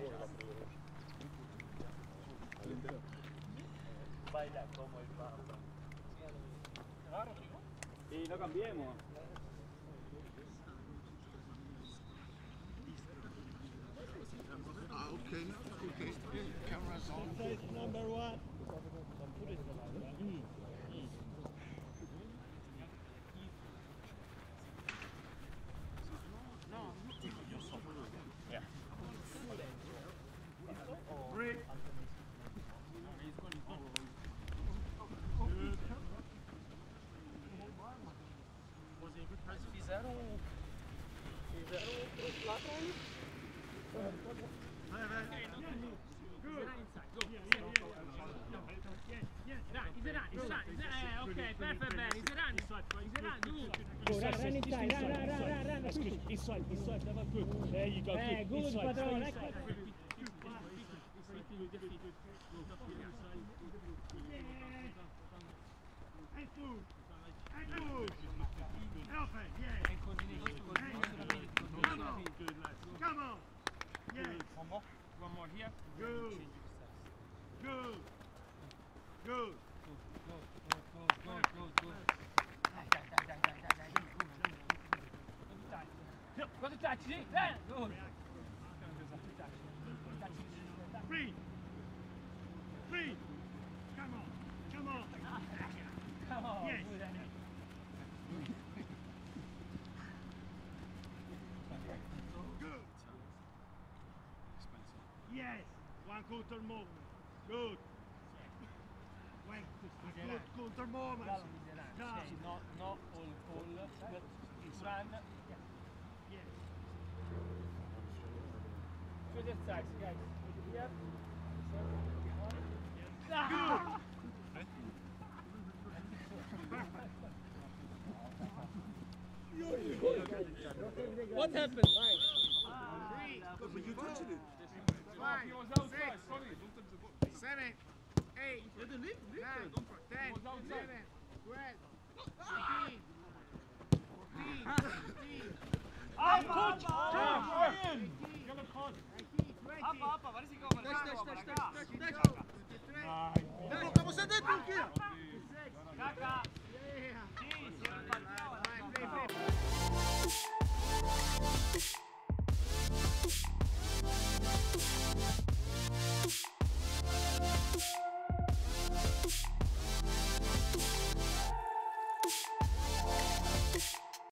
Baila como el Papa. ¿Se va, Rodrigo? Sí, no cambiemos. Okay. Camera's on. Number one. Fizeram outro lá pra ele. Okay, perfect, man. He's around. Run. That's good. Inside, never good. There you go. Good, inside. Padrone. Come on. Yes. One more here. Good. Got the touch, see? There. Good. Free. Come on. Yes. Good. Yes. One counter movement. Good. Good counter movement. Not all, but it's run. Yes. Good exercise, guys. Yep. Good. What happened?